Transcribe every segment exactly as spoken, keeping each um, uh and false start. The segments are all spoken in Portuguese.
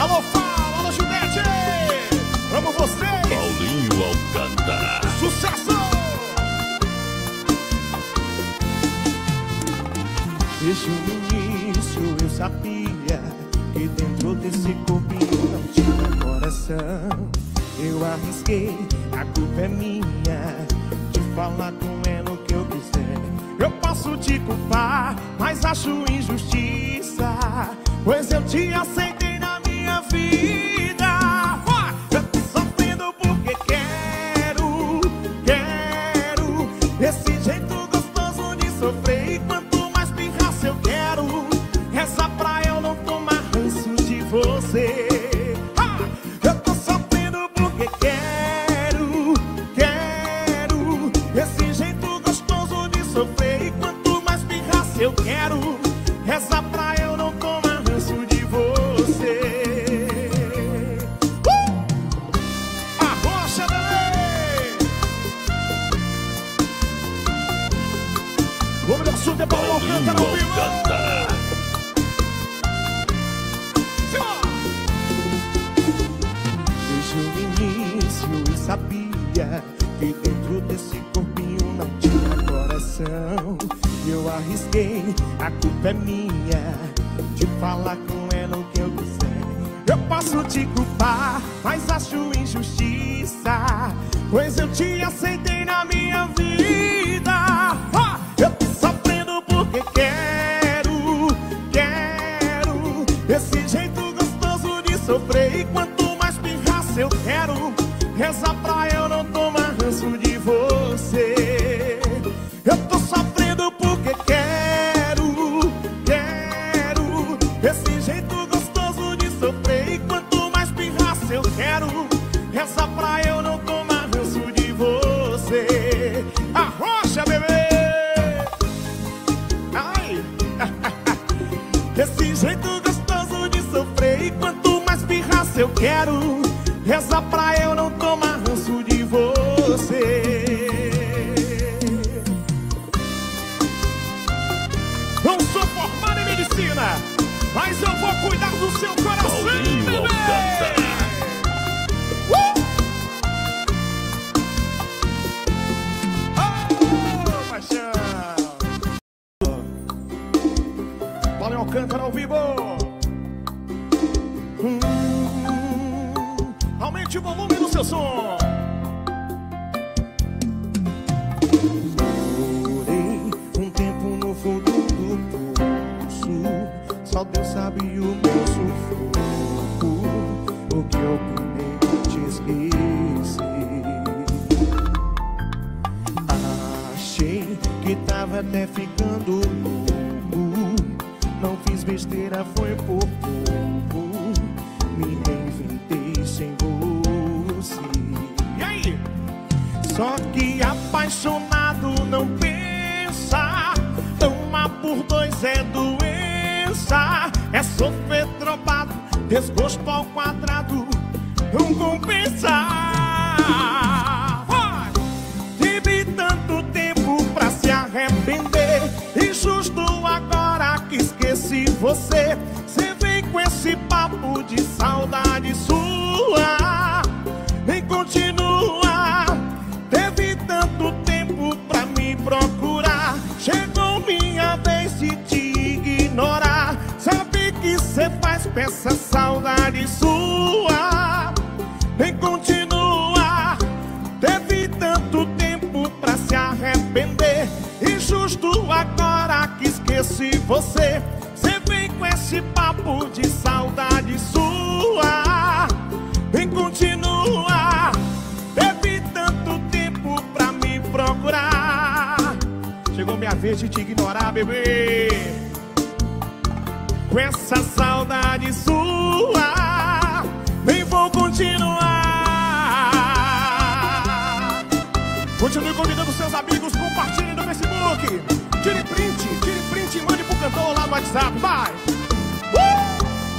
Alô, Fala, alô, Juliette. Amo vocês. Paulinho Alcântara. Sucesso. Desde o início eu sabia que dentro desse corpinho não tinha coração. Eu arrisquei, a culpa é minha, de falar com ela o que eu quiser. Eu posso te culpar, mas acho injustiça, pois eu te aceitei na minha vida. Eu tô sofrendo porque quero, quero esse jeito gostoso de sofrer. E quanto mais pirraça eu quero, reza pra eu não tomar ranço de você. Eu tô sofrendo porque quero, quero esse jeito gostoso de sofrer. E quanto mais pirraça eu quero, reza pra eu não tomar ranço de você. uh! Arrocha, bebê! O melhor som é Paulinho Alcântara ao vivo! Desde o início eu sabia que dentro desse corpinho não tinha coração. Eu arrisquei, a culpa é minha, de falar com ela o que eu quiser. Eu posso te culpar, mas acho injustiça, pois eu te aceitei na minha vida. Ah! Eu tô sofrendo porque quero, quero esse jeito gostoso de sofrer. E quanto mais pirraça eu quero, reza pra eu não tomar ranço de você. Eu tô sofrendo porque quero, quero esse jeito gostoso de sofrer. E quanto mais pirraça eu quero, reza pra eu não tomar ranço de você. Arrocha, bebê! Ai! Esse jeito gostoso de sofrer. E quanto mais pirraça eu quero, reza pra eu não tomar ranço de você. Não sou formado em medicina, mas eu vou cuidar do seu coração, Paulinho bebê! Alcântara. Uh! Oh, paixão! Paulinho Alcântara ao vivo. Hum, Aumente o volume do seu som. Morei um tempo no fundo do poço, só Deus sabe o meu sufoco, o que eu penei pra te esquecer. Achei que tava até ficando louco, não fiz besteira, foi por pouco, me reinventei sem você. E aí? Só que apaixonado não pensa, amar por dois é doença, é sofrer trocado, desgosto ao quadrado, não compensa. Vai! Tive tanto tempo pra se arrepender, e justo agora que esqueci você, você vem com esse papo de saudade sua, nem continua. Teve tanto tempo pra me procurar, chegou minha vez de te ignorar. Sabe que cê faz pra essa saudade sua, nem continua. Teve tanto tempo pra se arrepender, e justo agora que esqueci você, cê vem com esse papo de saudade sua, nem continua. Teve tanto tempo pra me procurar, chegou minha vez de te ignorar, bebê. Com essa saudade sua, nem vou continuar. Continue convidando seus amigos, compartilhem no Facebook. Tire print, tire print e mande pro cantor lá no WhatsApp, vai! Uh!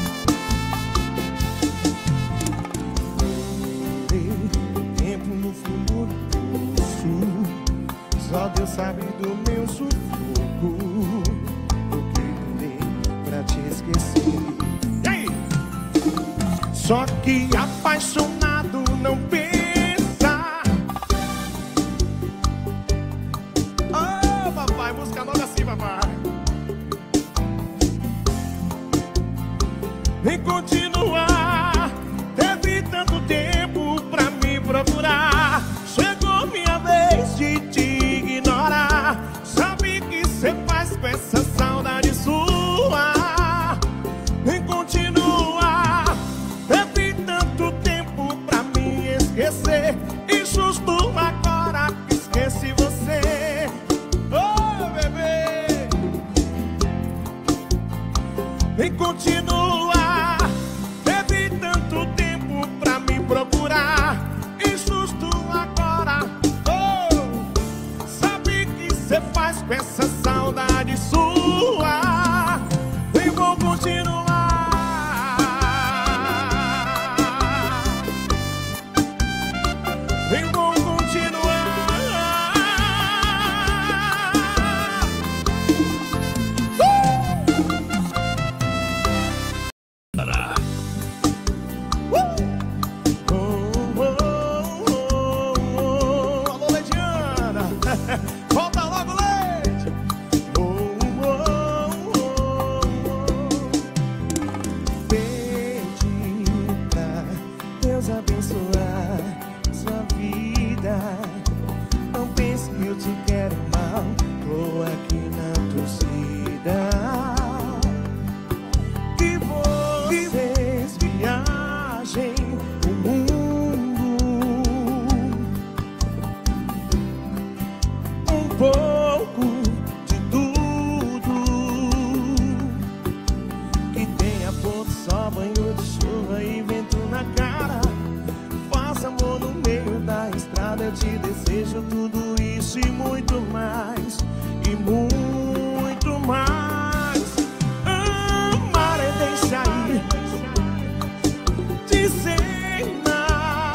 Tempo no fundo do poço, só Deus sabe do meu sufoco, o que eu dei pra te esquecer. E aí? Só que apaixonado não pensa. Oh, papai, música nova assim, papai. Vem continuar. Teve tanto tempo pra me procurar. Chegou minha vez de te ignorar. Sabe que cê faz com essa saudade sua. Vem continuar. Teve tanto tempo pra me esquecer. E justo agora que esqueci você. Oh, bebê. Vem continuar. Teve tanto tempo pra me procurar. E justo agora, oh, sabe que cê faz com essa saudade sua. Vem, vou continuar. Vem, vou continuar. Tará. Alô, Leidiana. Volta logo, Leite. Oh, oh, oh, oh. Pedi pra Deus abençoar sua vida. Não pense que eu te quero mal. Tô aqui na torcida. Que vocês viajem o mundo um pouco de tudo. Que tenha pouco só banho de chuva e vento na cara. Faça amor no meio da estrada. Eu te desejo tudo isso e muito mais. E muito mais. Amar é deixar ir de cena.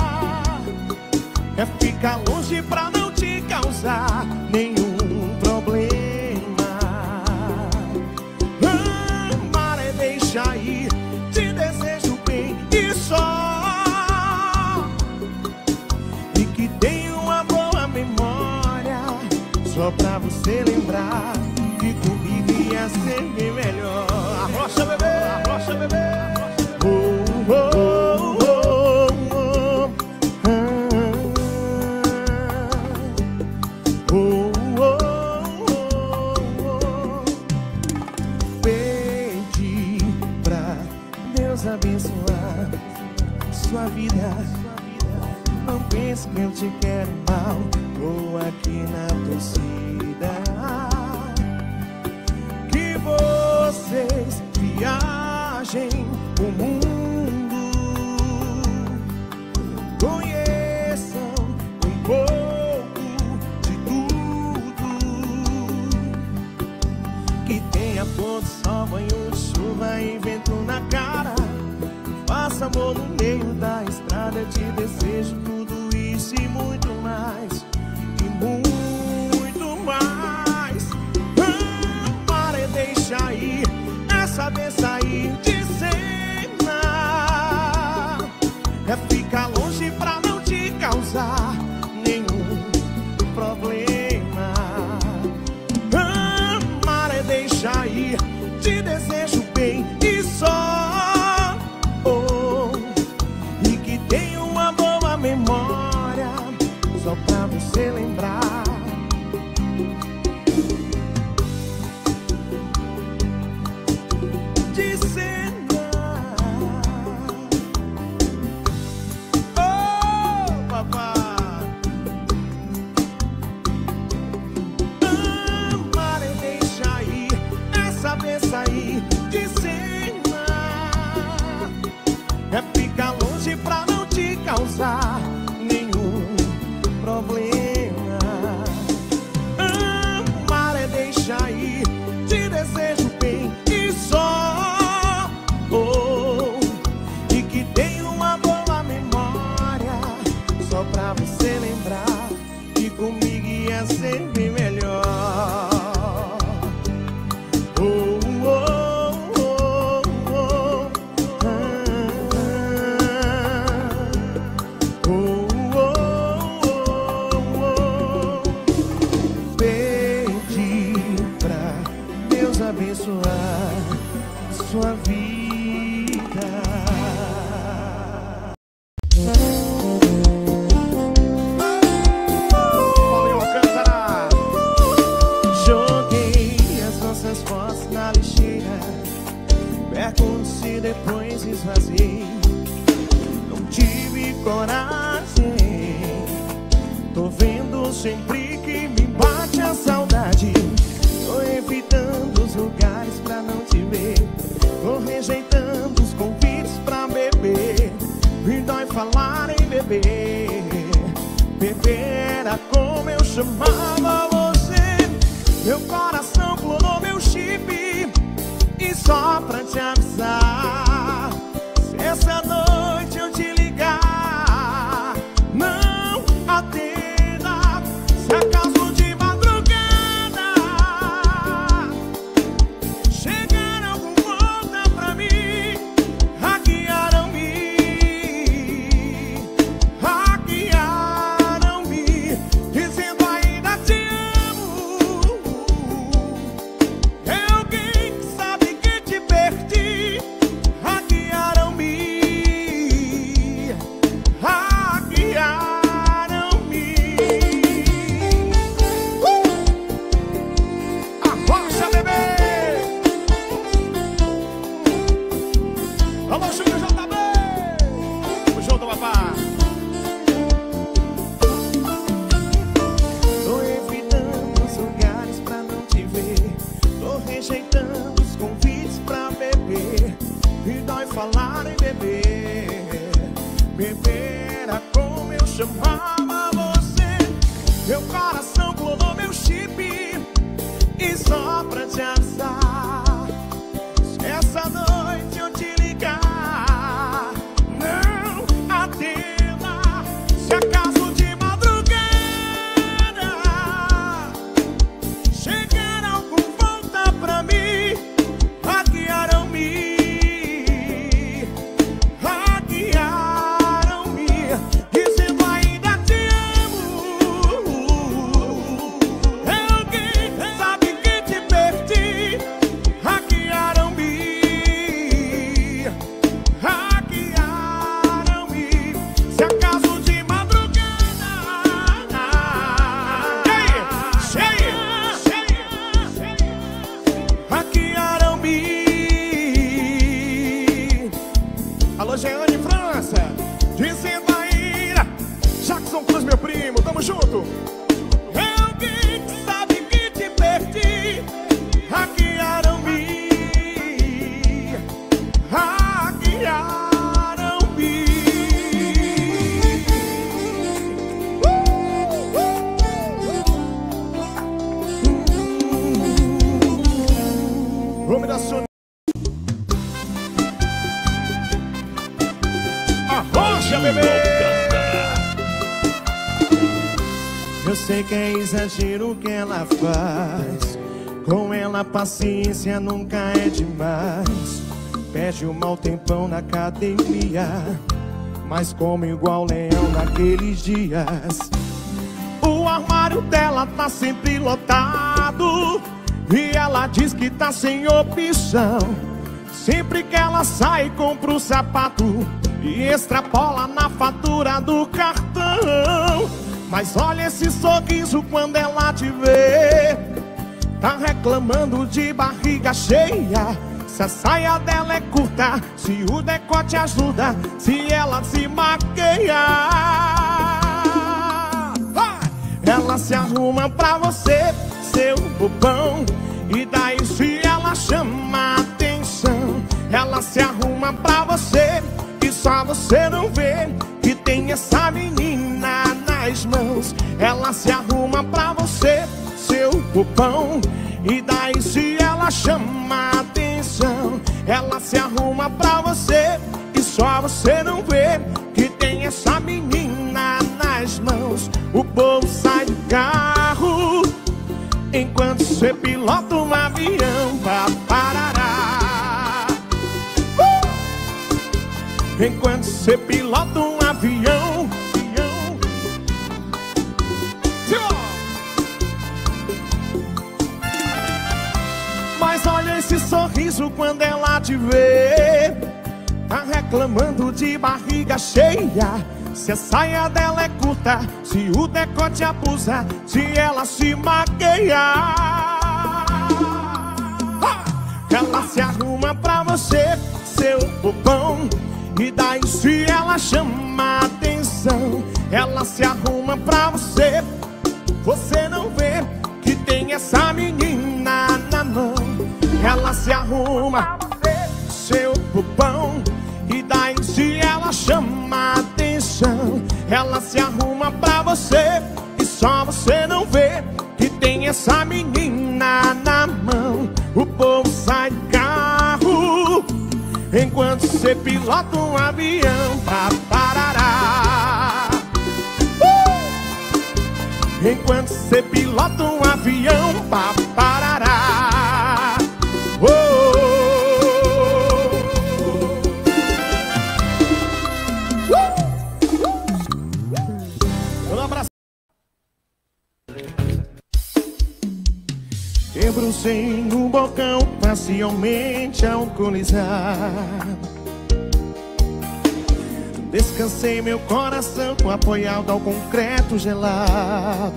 É ficar longe pra não te causar nenhum problema. Amar é deixar ir. Te desejo bem e só. E que tenha uma boa memória. Só pra você lembrar que comigo ia ser bem melhor. Arrocha, bebê, arrocha, bebê. Oh, oh, oh, oh. Oh, oh, oh, oh. Pedi pra Deus abençoar sua vida. Não pense que eu te quero mal. Tô aqui na torcida. Que vocês viajem o mundo. Conheçam um pouco de tudo. Que tenha pôr do sol, banho de chuva e vento na cara. Faça amor no meio da estrada. Eu te desejo tudo isso e muito mais. E muito mais. Amar é deixar ir. É saber sair de cena. É ficar longe pra não te causar nenhum problema. Amar é deixar ir. Te desejo bem e só. Oh, e que tenha uma boa memória. Só pra você lembrar. De cena. Oh, papai. Amar é deixar ir. É saber sair de cena. É ficar longe pra não te causar nenhum problema. Amar é deixar ir. Te desejo bem e só. Oh, e que tenha uma boa memória. Só pra você lembrar que comigo ia ser bem melhor. Oh, oh, Deus abençoar sua vida. Paulinho Alcântara. Joguei as nossas fotos na lixeira, pergunte e depois esvaziei. Não tive coragem. Tô vendo sempre que me bate a saudade. Tô evitando os lugares pra não te ver. Tô rejeitando os convites pra beber. Me dói falar em beber. Beber era como eu chamava você. Meu coração clonou meu chip. E só pra te avisar, se essa noite eu te ligar, não atenda. Se acaso de madrugada chegar algum volta pra mim, hackearam-me, hackearam-me, dizendo ainda te amo. É alguém que sabe que te perdi. Hackearam-me, hackearam-me. Abaixa, bebê. Alô, Júnior J B. Tamo junto, papá. Tô evitando os lugares pra não te ver. Tô rejeitando os convites pra beber. Me dói falar em beber. Beber era como eu chamava você. Meu coração clonou meu chip. E só pra te avisar, se essa noite eu te ligar, não atenda. Se acaso de madrugada chegar algum volta pra mim, hackearam-me, hackearam-me, dizendo ainda te amo. É alguém que sabe que te perdi. Hackearam-me, hackearam-me. Se acaso de madrugada cheia, cheia, cheia, hackearam-me. Alô, Jeane França. Dizendo ainda. Jackson Cruz, meu primo. Tamo junto. É alguém que sabe que te perdi. Hackearam-me, hackearam-me. Vamos dar sua. Arrocha, bebê. Eu sei que é exagero o que ela faz. Com ela a paciência nunca é demais. Perde um mau tempão na academia, mas come igual leão naqueles dias. O armário dela tá sempre lotado e ela diz que tá sem opção. Sempre que ela sai compra o sapato e extrapola na fatura do cartão. Mas olha esse sorriso quando ela te vê. Tá reclamando de barriga cheia. Se a saia dela é curta, se o decote ajuda, se ela se maqueia. Ela se arruma pra você, seu bobão, e daí se ela chama atenção. Ela se arruma pra você e só você não vê que tem essa menina nas mãos. Ela se arruma pra você, seu bobão, e daí se ela chama atenção. Ela se arruma pra você e só você não vê que tem essa menina nas mãos. O povo sai do carro enquanto você pilota um avião pra parará. uh! Enquanto você pilota um avião, avião. Mas olha aviso quando ela te vê. Tá reclamando de barriga cheia, se a saia dela é curta, se o decote abusa, se ela se maqueia. Ela se arruma pra você, seu bobão, e daí se ela chama atenção. Ela se arruma pra você, você não vê que tem essa menina na mão. Ela se arruma, seu bobão, e daí se ela chama atenção. Ela se arruma pra você, e só você não vê que tem essa menina na mão. O povo sai de carro enquanto você pilota um avião pra parará. uh! Enquanto você pilota um avião pra parará. oh! Debrucei no balcão, parcialmente alcoolizado. Descansei meu coração apoiado ao concreto gelado.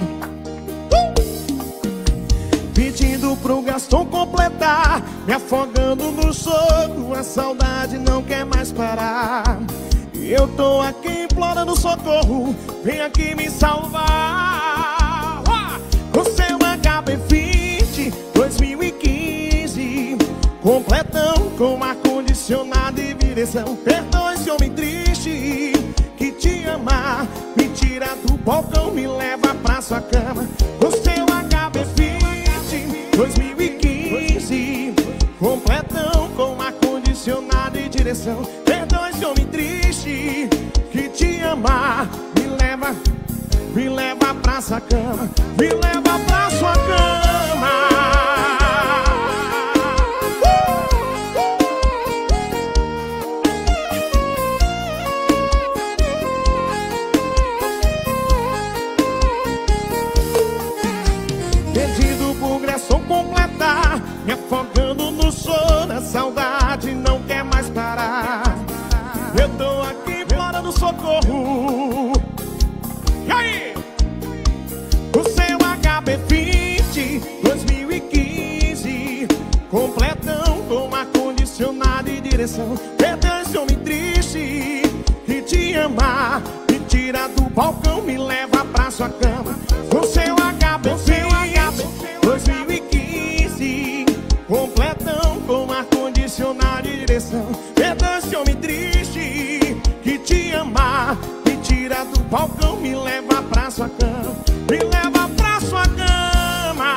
Pedindo pro Gaston completar, me afogando no soco, a saudade não quer mais parar. Eu tô aqui implorando socorro, vem aqui me salvar. O seu H B vinte dois mil e quinze, completão com ar-condicionado e direção. Perdoe esse homem triste que te ama, me tira do balcão, me leva pra sua cama. O seu H B vinte dois mil e quinze, completão com ar-condicionado e direção. Perdoe esse homem triste que te ama, me leva, me leva pra sua cama, me leva pra sua cama. Pedido pro Garçom completar, me afogando no sono, a saudade não quer mais parar. Eu tô aqui implorando socorro. E aí? O seu H B vinte dois mil e quinze, completão com ar-condicionado e direção. Perdoe esse homem triste que te ama, me tira do balcão, me leva pra sua cama. O seu H B vinte dois mil e quinze, completão com ar-condicionado e direção. Perdoe esse homem triste que te ama, me tira do balcão, me leva pra sua cama, me lva pra sua cama.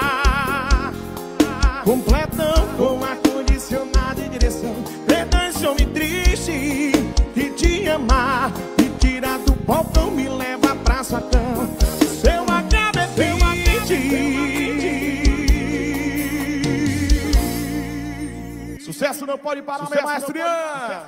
Completão com ar-condicionado e direção. Perdoe esse homem triste que te ama, me tira do balcão, me leva pra sua cama. Seu H B vinte. Sucesso não pode parar, Sucesso meu maestro Ian.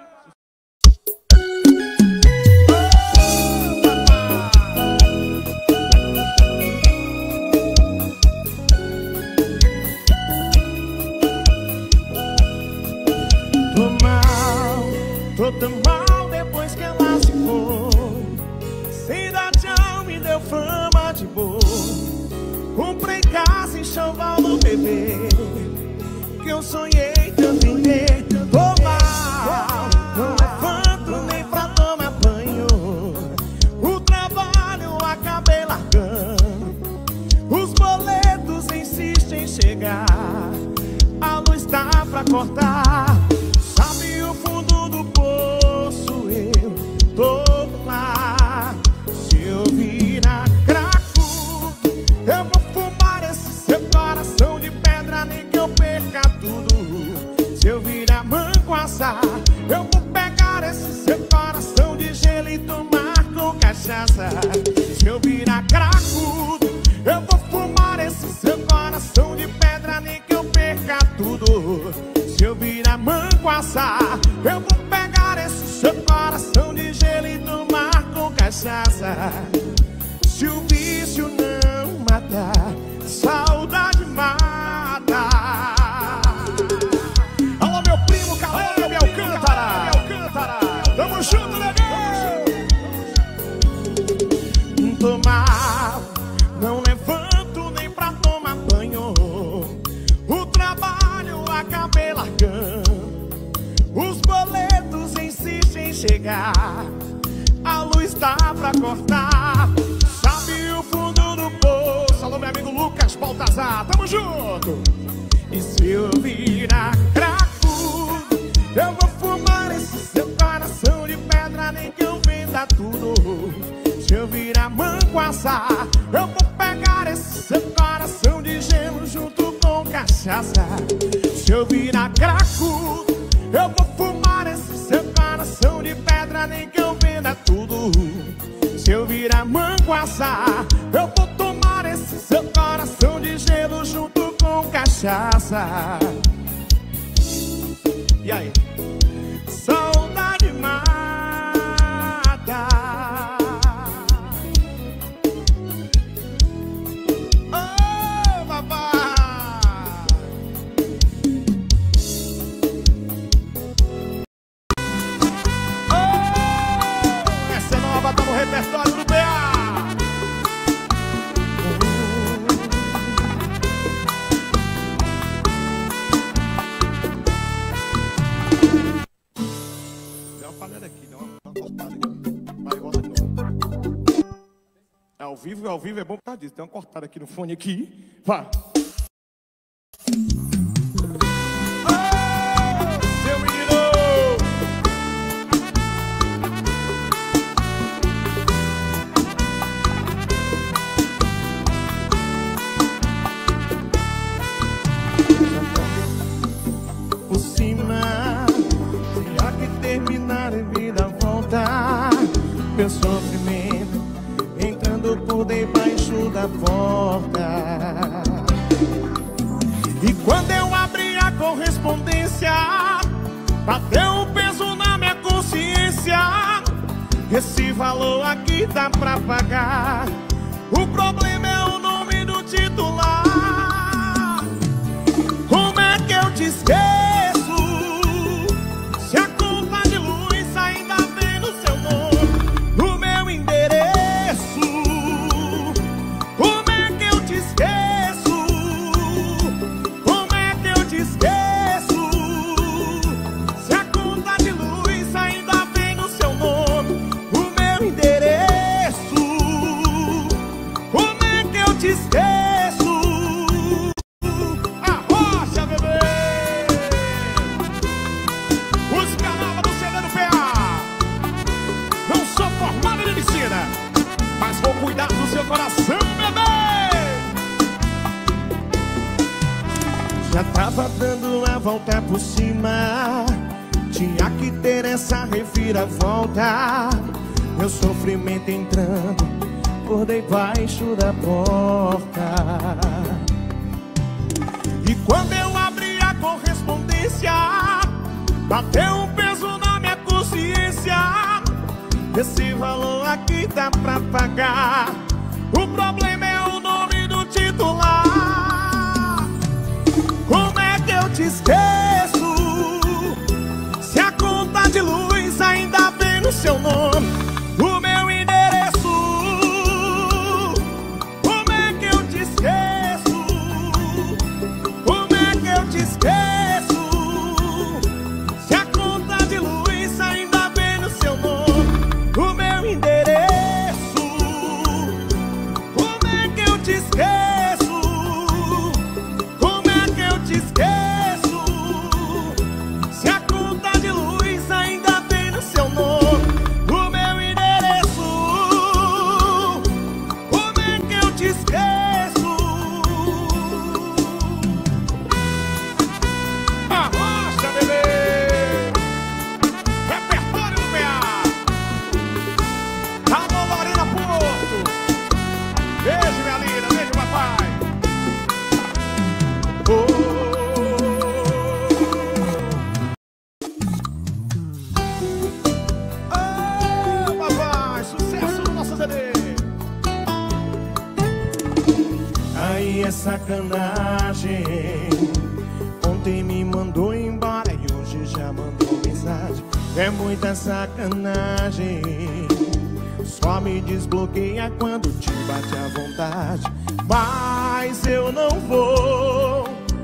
Tô mal, tô tão mal depois que ela se foi. Sem dar tchau me deu fama de boa. Comprei casa em Choval no bebê, que eu sonhei tanto em ter. Tô mal, não levanto nem pra tomar banho. O trabalho acabei largando, os boletos insistem em chegar, a luz tá pra cortar. Sabe o fundo do poço, eu tô lá. Se eu virar craco, eu vou fumar esse seu coração de pedra, nem que eu perca tudo. Se eu virar manguaça, eu vou pegar esse seu coração de gelo e tomar com cachaça. Se eu virar craco, eu vou fumar esse seu coração de pedra, nem que eu perca tudo. Se eu virar manguaça, eu vou pegar esse seu coração de gelo e tomar com cachaça. Se o vício não matar, saudade mata. chegar, a luz tá pra cortar. Sabe o fundo do poço? Alô, meu amigo Lucas Baltazar, tamo junto. E se eu virar craco, eu vou fumar esse seu coração de pedra, nem que eu venda tudo. Se eu virar manguaçá, eu vou pegar esse seu coração de gelo junto com cachaça. Se eu virar craco, eu vou fumar esse seu coração de pedra, nem que eu venda tudo. Se eu virar manguaçá, eu vou tomar esse seu coração de gelo junto com cachaça. E aí? Saudade mata. Oh, papai. Oh, essa é nova, tá no repertório do B A. Ao vivo, ao vivo é bom por causa disso. Tem uma cortada aqui no fone aqui. Vai. Oh, seu menino! Por cima, se há que terminar a vida voltar, meu sofrimento entrando por debaixo da porta. E quando eu abri a correspondência, bateu um peso na minha consciência. Esse valor aqui dá pra pagar. O problema é o nome do titular. Como é que eu te esqueço se a conta de luz ainda vem no seu nome, no meu endereço? Coração, bebê! Já tava dando a volta por cima, tinha que ter essa reviravolta. Meu sofrimento entrando por debaixo da porta. E quando eu abri a correspondência, bateu um peso na minha consciência. Esse valor aqui dá pra pagar. O problema é o nome do titular. Como é que eu te esqueço se a conta de luz ainda vem no seu nome, o meu endereço? Como é que eu te esqueço? Como é que eu te esqueço se a conta de luz ainda vem no seu nome, o meu endereço? Te esqueço, como é que eu te esqueço se a conta de luz ainda vem no seu nome, o meu endereço? Como é que eu te esqueço? Arrocha, bebê! Repertório do B A. Alô, Lorena Porto! Beijo, minha linda, beijo, papai. Oh, oh, papai, sucesso no nosso C D. Aí é sacanagem. Ontem me mandou embora e hoje já mandou mensagem. É muita sacanagem. Só me desbloqueia quando te bate à vontade. Mas eu não vou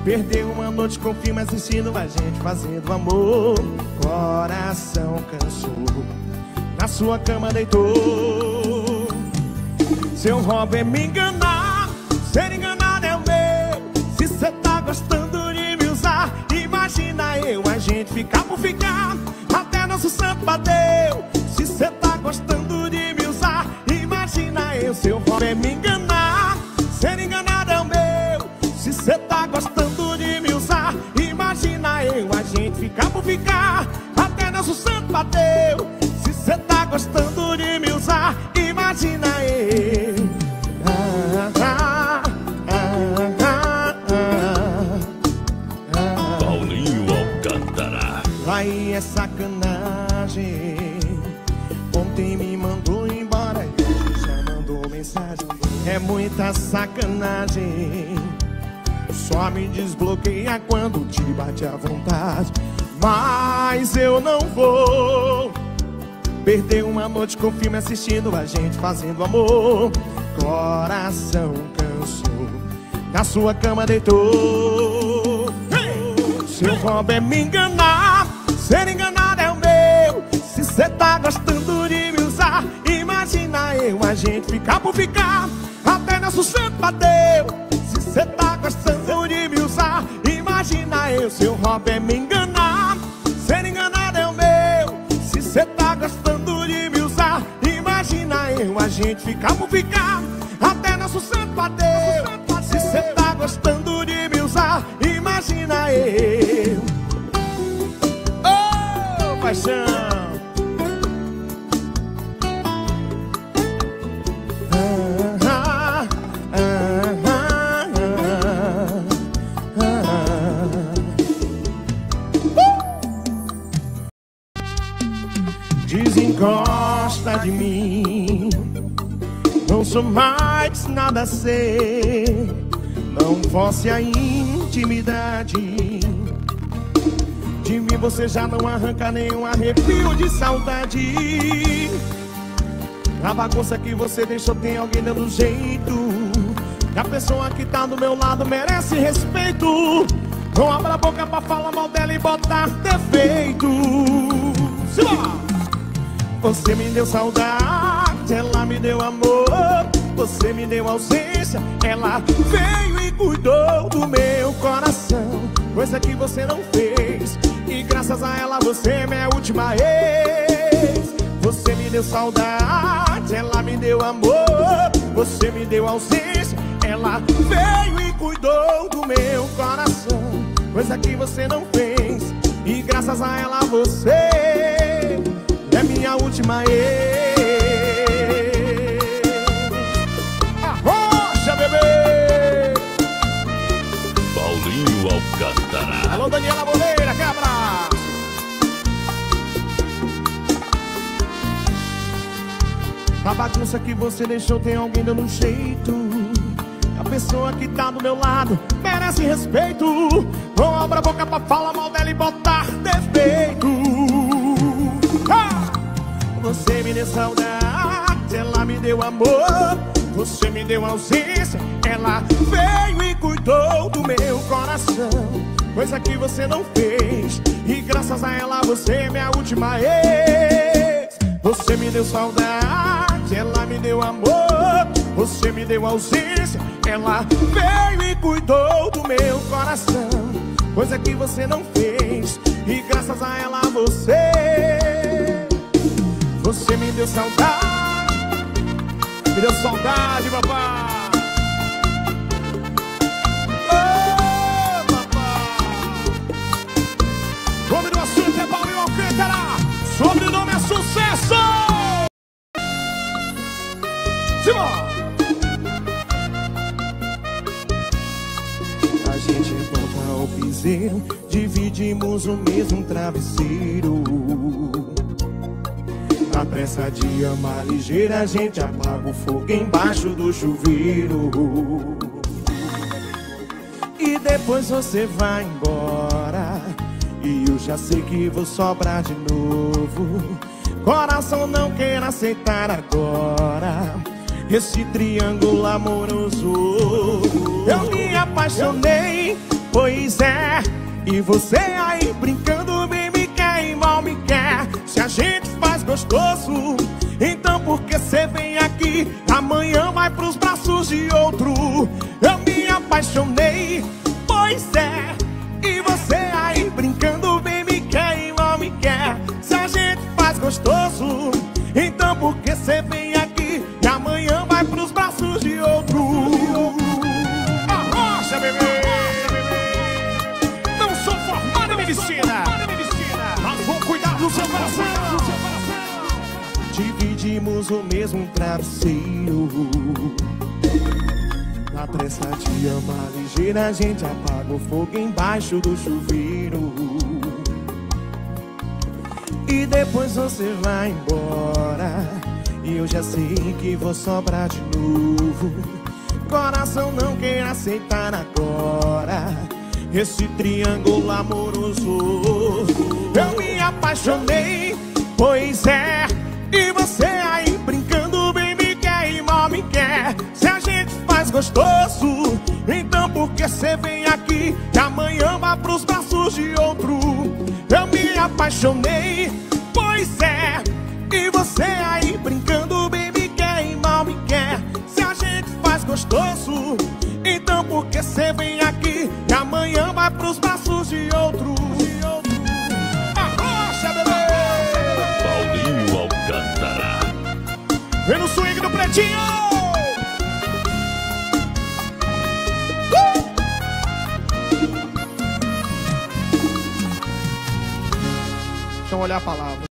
Perdeu uma noite com filme assistindo a gente fazendo amor. Coração cansou, na sua cama deitou. Seu hobby é me enganar, ser enganado é o meu. Se cê tá gostando de me usar, imagina eu, a gente ficar por ficar, até nosso santo bateu. Se cê tá gostando de me usar, imagina eu. Seu hobby é me enganar, ser enganado é o meu. Se cê tá gostando de me usar, imagina eu, a gente ficar por ficar, até nosso santo bateu. Se cê tá gostando de me usar, imagina eu. Ah, ah, ah, ah, ah, ah. Paulinho Alcântara. Aí é sacanagem. Ontem me mandou embora e hoje já mandou mensagem. É muita sacanagem. Só me desbloqueia quando te bate à vontade. Mas eu não vou perder uma noite com filme assistindo a gente fazendo amor. Coração cansou, na sua cama deitou. Hey! Seu hobby é me enganar, ser enganado é o meu. Se cê tá gostando de me usar, imagina eu, a gente ficar por ficar, até nosso santo bateu. Se cê tá gostando de me usar, imagina eu. Seu hobby é me enganar, ser enganado é o meu. Se cê tá gostando de me usar, imagina eu, a gente ficar por ficar, até nosso santo bateu. Se cê tá gostando de me usar, imagina eu. Oh, paixão. Desencosta de mim, não sou mais nada a ser. Não force a intimidade. De mim você já não arranca nenhum arrepio de saudade. Na bagunça que você deixou tem alguém dando jeito. E a pessoa que tá do meu lado merece respeito. Não abra a boca pra falar mal dela e botar defeito. Simbora! Você me deu saudade, ela me deu amor. Você me deu ausência, ela veio e cuidou do meu coração. Coisa que você não fez, e graças a ela você é minha última ex. Você me deu saudade, ela me deu amor. Você me deu ausência, ela veio e cuidou do meu coração. Coisa que você não fez, e graças a ela você é minha última ex. Arrocha, bebê! Paulinho Alcântara. Alô, Daniela Moreira, que abraço! A bagunça que você deixou tem alguém dando um jeito. A pessoa que tá do meu lado merece respeito. Não abra a boca pra falar mal dela e botar defeito. Ah! Você me deu saudade, ela me deu amor. Você me deu ausência, ela veio e cuidou do meu coração. Coisa que você não fez, e graças a ela você é minha última ex. Você me deu saudade, ela me deu amor. Você me deu ausência, ela veio e cuidou do meu coração. Coisa que você não fez, e graças a ela você Você me deu saudade, me deu saudade, papai. Ô, papai. O nome do assunto é Paulinho Alcântara. Sobrenome é sucesso. Simbora. A gente volta ao piseiro, dividimos o mesmo travesseiro. Na pressa de amar ligeira, a gente apaga o fogo embaixo do chuveiro. E depois você vai embora, e eu já sei que vou sobrar de novo. Coração não quer aceitar agora esse triângulo amoroso. Eu me apaixonei Pois é, e você aí brincando bem me quer e mal me quer. Se a gente faz gostoso, então por que você vem aqui? Amanhã vai pros braços de outro. Eu me apaixonei, pois é, e você aí brincando bem me quer e mal me quer. Se a gente faz gostoso, então por que você vem aqui? E amanhã vai pros braços de outro. Arrocha, bebê! Não sou formado em medicina, mas vou cuidar do seu coração. Dividimos o mesmo travesseiro. Na pressa de amar ligeira, a gente apaga o fogo embaixo do chuveiro. E depois você vai embora, e eu já sei que vou sobrar de novo. Coração não quer aceitar agora esse triângulo amoroso. Eu me apaixonei, pois é, e você aí brincando bem me quer e mal me quer. Se a gente faz gostoso, então por que você vem aqui? E amanhã vai pros braços de outro. Eu me apaixonei, pois é, e você aí brincando bem me quer e mal me quer. Se a gente faz gostoso, então por que você vem aqui? E amanhã vai pros braços de outro. Arrocha, bebê! Paulinho Alcântara. Vem no swing do Pretinho! Uh! Deixa eu olhar a palavra.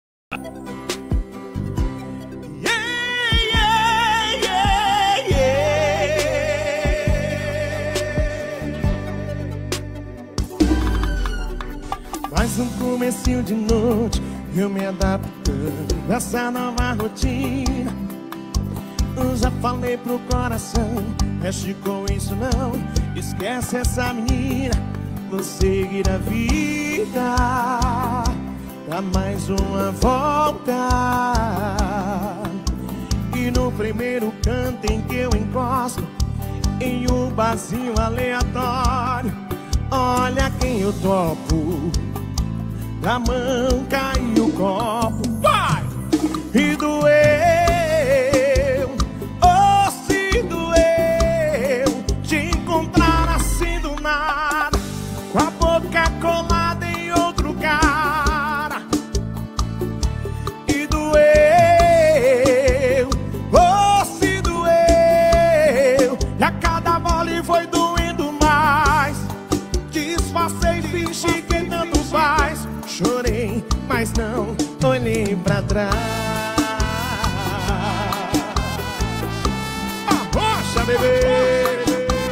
Mais um comecinho de noite, eu me adaptando a essa nova rotina. Eu já falei pro coração, mexe com isso não, esquece essa menina. Vou seguir a vida, dá mais uma volta. E no primeiro canto em que eu encosto, em um barzinho aleatório, olha quem eu topo. Da mão caiu o copo, vai! E doeu, oh se doeu, te encontrar assim do nada, com a boca colada em outro cara. E doeu, oh se doeu, e a cada vole foi doendo mais. Disfarcei, fingi que tanto faz. Chorei, mas não olhei pra trás. Arrocha, bebê!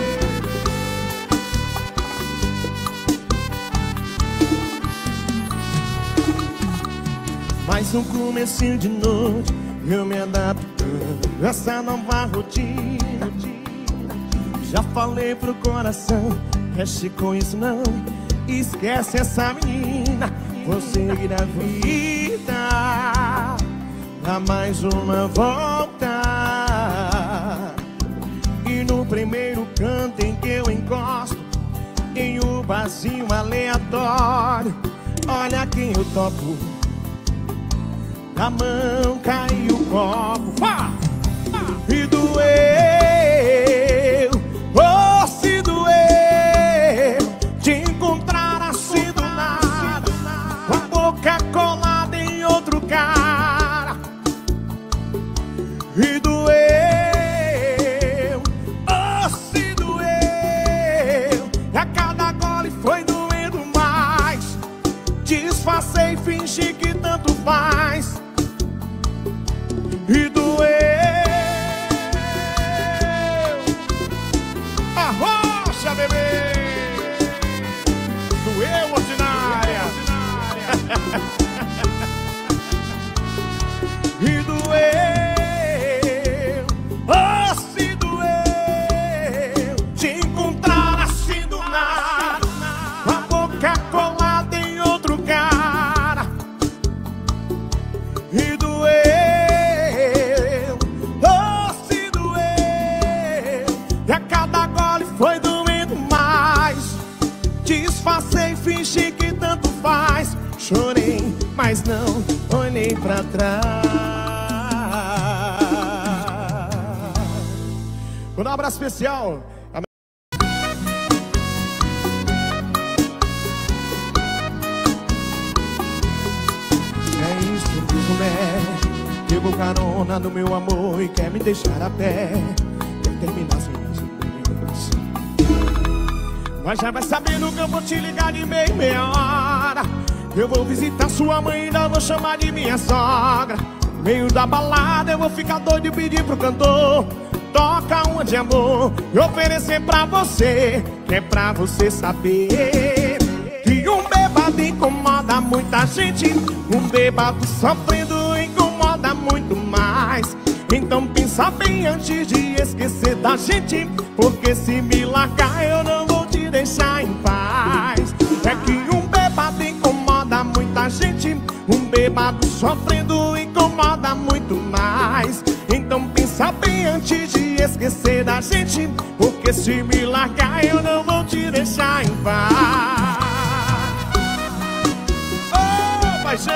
Mais um comecinho de noite, eu me adaptando a essa nova rotina. Já falei pro coração, mexe com isso não, esquece essa menina. Vou seguir a vida, dá mais uma volta. E no primeiro canto em que eu encosto, em um barzinho aleatório, olha quem eu topo. Da mão caiu o copo, vá! E doeu, oh se doeu, te encontrar assim do nada, com a boca colada em outro cara. E doeu, oh se doeu, e a cada gole foi doendo mais. Disfarcei, fingi que tanto faz. E doeu, arrocha, bebê. Doeu, ordinária. E doeu, oh se doeu, te encontrar assim do nada, com a boca colada em outro cara. E doeu, faz. Chorei, mas não olhei pra trás. Vou dar um abraço especial. É isso mesmo, né? Pegou carona no meu amor e quer me deixar a pé. Quer terminar sem isso. Mas já vai sabendo que eu vou te ligar de meia em meia hora. Eu vou visitar sua mãe e ainda vou chamar de minha sogra. No meio da balada eu vou ficar doido e pedir pro cantor: toca uma de amor e oferecer pra você, que é pra você saber que um bêbado incomoda muita gente. Um bêbado sofrendo incomoda muito mais. Então pensa bem antes de esquecer da gente, porque se me largar eu não vou te deixar em paz. É que um bêbado incomoda muita gente. Um bêbado sofrendo incomoda muito mais. Então pensa bem antes de esquecer da gente, porque se me largar eu não vou te deixar em paz. Oh, paixão!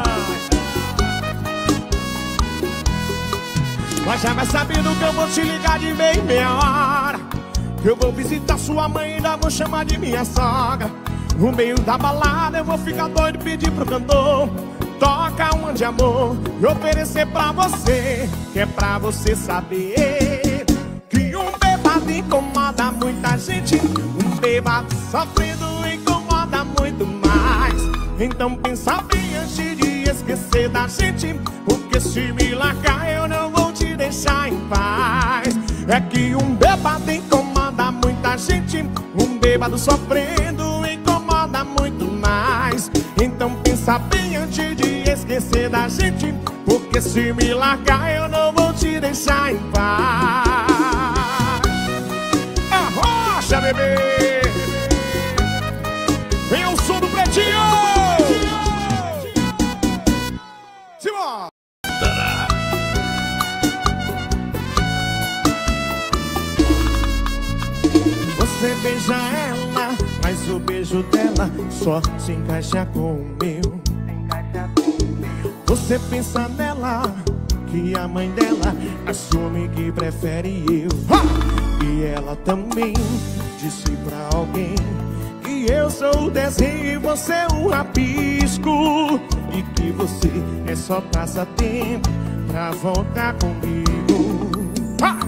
Mas já vai sabendo que eu vou te ligar de meia em meia hora. Que eu vou visitar sua mãe e ainda vou chamar de minha sogra. No meio da balada eu vou ficar doido e pedir pro cantor: toca uma de amor e oferecer pra você, que é pra você saber que um bêbado incomoda muita gente. Um bêbado sofrendo incomoda muito mais. Então pensa bem antes de esquecer da gente, porque se me largar eu não vou te deixar em paz. É que um bêbado incomoda muita gente. Um bêbado sofrendo incomoda muito mais. Então pensa bem antes de esquecer da gente, porque se me largar eu não vou te deixar em paz. Arrocha, bebê! Vem o som do Pretinho! Simbora! Você beija ela, mas o beijo dela só se encaixa com o meu. Você pensa nela, que a mãe dela assume que prefere eu. Ha! E ela também disse pra alguém que eu sou o desenho e você é o rabisco, e que você é só passatempo pra voltar comigo. Ha!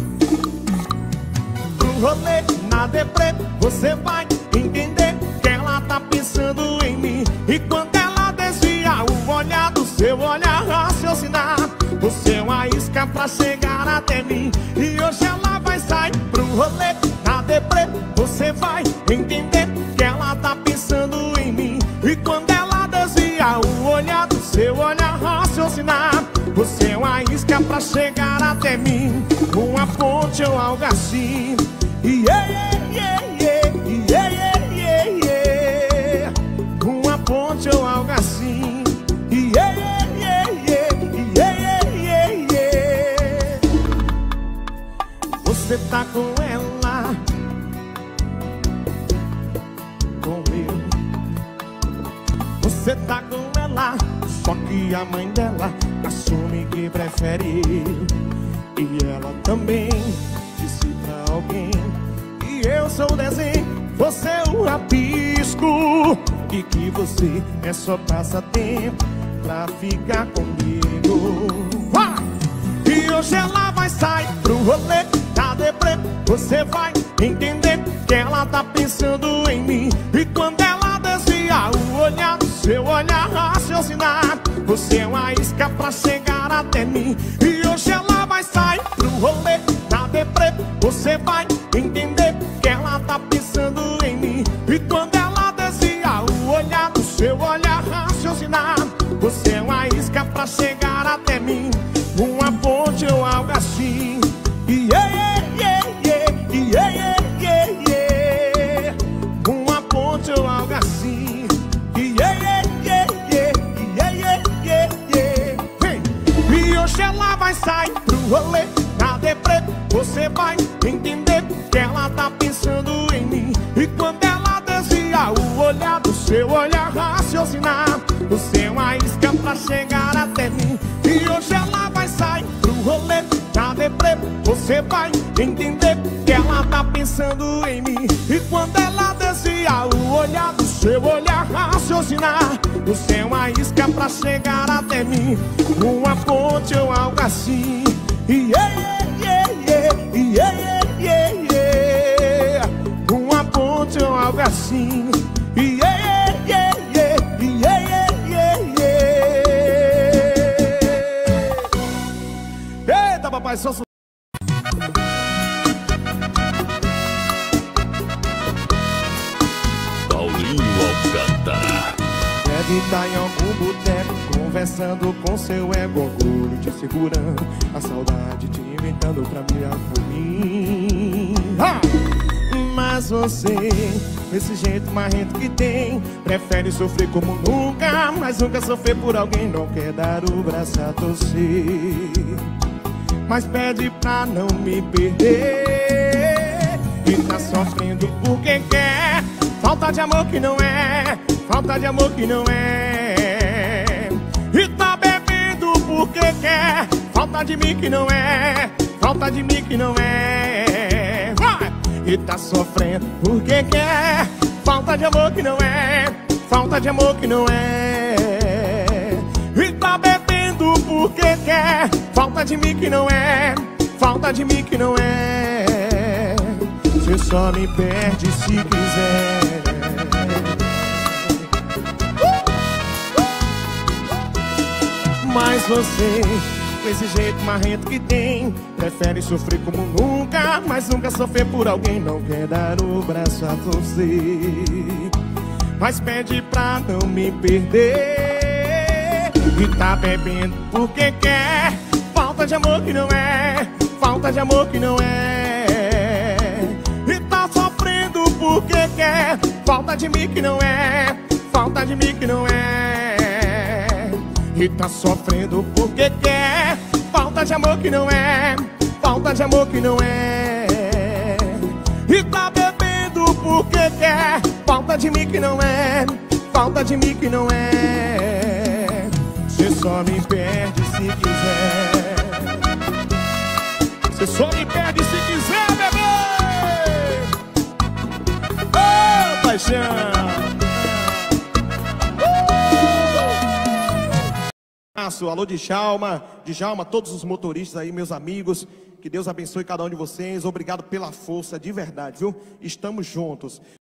Pro rolê na deprê, você vai entender que ela tá pensando em mim. E quando ela desvia o olhar do seu olhar raciocinar, você é uma isca pra chegar até mim. E hoje ela vai sair pro rolê na deprê, você vai entender que ela tá pensando em mim. E quando ela desvia o olhar do seu olhar raciocinar, você é uma isca pra chegar até mim. Uma ponte ou algo assim. Yeah, yeah, yeah, yeah, yeah, yeah. Uma ponte ou algo assim. Yeah, yeah, yeah, yeah, yeah, yeah. Você tá com ela, com eu. Você tá com ela, só que a mãe dela assume que prefere eu. E ela também disse pra alguém que eu sou o desenho, você é o rabisco, e que você é só passatempo pra ficar comigo. Ah! E hoje ela vai sair pro rolê da deprê, você vai entender que ela tá pensando em mim. E quando ela desvia o olhar do seu olhar raciocinar, você é uma isca pra chegar até mim. E hoje ela vai sair pro rolê da deprê, você vai entender que ela tá pensando em mim. E quando ela desvia o olhar do seu olhar raciocinar, você é uma isca pra chegar até mim. Uma ponte ou algo assim. Yeah, yeah, yeah, yeah, yeah, yeah, yeah. Uma ponte ou algo assim. Yeah, yeah, yeah, yeah, yeah, yeah, yeah. Vem. E hoje ela vai sair pro rolê na deprê, você vai entender que ela tá pensando em mim. E quando ela desvia o olhar do seu olhar raciocinar. Você é uma isca pra chegar até mim. E hoje ela vai sair pro rolê da deprê. Você vai entender que ela tá pensando em mim. E quando ela desvia o olhar do seu olhar raciocinar, você é uma isca pra chegar até mim. Uma ponte ou algo assim. Yeah, yeah, yeah, yeah, yeah, yeah. Uma ponte ou algo assim. Yeah, yeah, yeah, yeah, yeah, yeah. Eita, papai, só su... Paulinho Alcântara. Deve estar em algum boteco, conversando com seu ego, orgulho te segurando, a saudade te inventando pra mirar por mim. Ah! Mas você, esse jeito marrento que tem, prefere sofrer como nunca, mas nunca sofrer por alguém, não quer dar o braço a torcer. Mas pede pra não me perder, e tá sofrendo porque quer. Falta de amor que não é, falta de amor que não é. E tá bebendo porque quer. Falta de mim que não é, falta de mim que não é. Vai! E tá sofrendo porque quer. Falta de amor que não é, falta de amor que não é. E tá bebendo porque quer. Falta de mim que não é, falta de mim que não é. Você só me perde se quiser. Mas você, com esse jeito marrento que tem, prefere sofrer como nunca, mas nunca sofrer por alguém, não quer dar o braço a torcer. Mas pede pra não me perder, e tá bebendo porque quer. Falta de amor que não é, falta de amor que não é. E tá sofrendo porque quer. Falta de mim que não é, falta de mim que não é. E tá sofrendo porque quer. Falta de amor que não é, falta de amor que não é. E tá bebendo porque quer. Falta de mim que não é, falta de mim que não é. Você só me perde se quiser. Você só me perde se quiser, bebê. Ô, oh, paixão. Alô, Djalma, Djalma, todos os motoristas aí, meus amigos, que Deus abençoe cada um de vocês. Obrigado pela força, de verdade, viu? Estamos juntos.